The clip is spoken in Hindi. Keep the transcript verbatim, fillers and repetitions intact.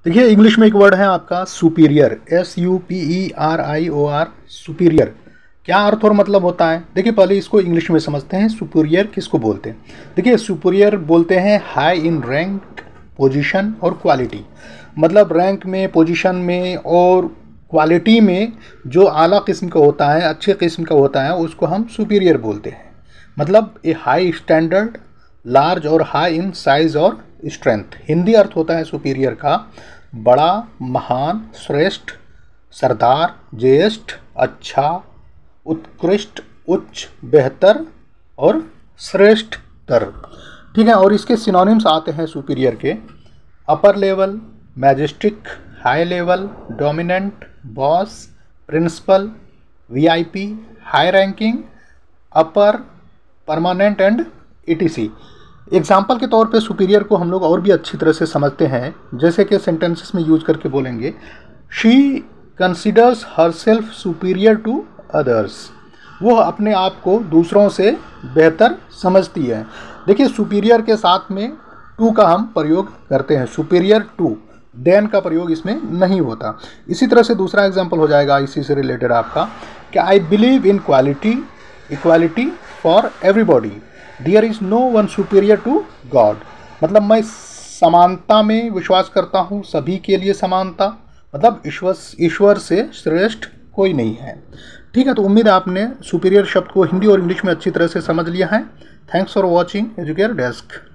देखिए इंग्लिश में एक वर्ड है आपका superior, S U P E R I O R, superior. क्या अर्थ और मतलब होता है? देखिए पहले इसको इंग्लिश में समझते हैं। सुपीरियर किसको बोलते हैं? देखिए सुपीरियर बोलते हैं हाई इन रैंक, पोजीशन और क्वालिटी। मतलब रैंक में, पोजीशन में और क्वालिटी में जो आला किस्म का होता है, अच्छे किस्म का होता है, उसको हम सुपीरियर बोलते हैं। मतलब ए हाई स्टैंडर्ड, लार्ज और हाई इन साइज और स्ट्रेंथ। हिंदी अर्थ होता है सुपीरियर का बड़ा, महान, श्रेष्ठ, सरदार, ज्येष्ठ, अच्छा, उत्कृष्ट, उच्च, बेहतर और श्रेष्ठतर। ठीक है। और इसके सिनोनिम्स आते हैं सुपीरियर के upper level, majestic, high level, dominant, boss, principal, VIP, high ranking, upper, permanent and etc. Example के तौर पे सुपीरियर को हम लोग और भी अच्छी तरह से समझते हैं, जैसे कि सेंटेंसेस में यूज करके बोलेंगे she considers herself superior to others. वो अपने आप को दूसरों से बेहतर समझती है। देखिए सुपीरियर के साथ में टू का हम प्रयोग करते हैं, सुपीरियर टू, देन का प्रयोग इसमें नहीं होता। इसी तरह से दूसरा एग्जाम्पल हो जाएगा इसी से रिलेटेड आपका कि I believe in quality, equality for everybody, there is no one superior to God. मतलब मैं समानता में विश्वास करता हूँ, सभी के लिए समानता, मतलब ईश्वर ईश्वर से श्रेष्ठ कोई नहीं है। ठीक है। तो उम्मीद है आपने सुपीरियर शब्द को हिंदी और इंग्लिश में अच्छी तरह से समझ लिया है। Thanks for watching Educare desk.